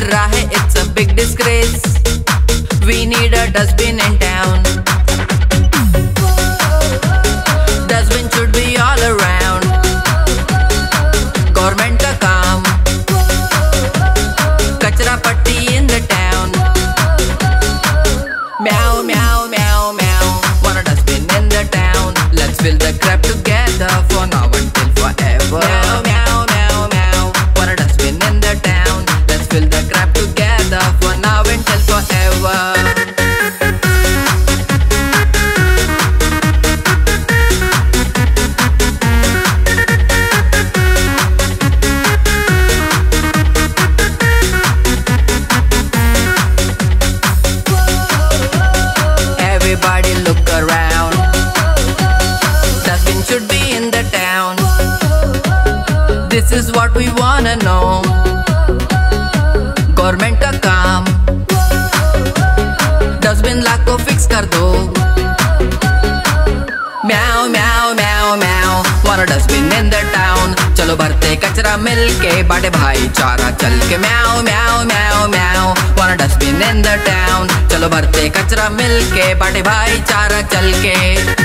कर रहा है, it's a big disgrace. We need a dustbin in town. Dustbin should be all around. Government का काम, कचरा पट्टी in the town. Meow meow meow meow, want a dustbin in the town. Let's fill the crap together for now until forever. Meow meow meow meow, want a dustbin in the town. Let's fill the crap together for now until forever. Everybody look around. Dustbin should be in the town. This is what we wanna know. Government का काम, dustbin ला को fix कर दो. Meow meow meow meow, want a dustbin in the town. चलो भरते कचरा मिलके, बांटे भाईचारा चल के. Meow meow meow meow, want a dustbin in the town. चलो भरते कचरा मिलके, बांटे भाईचारा चल के.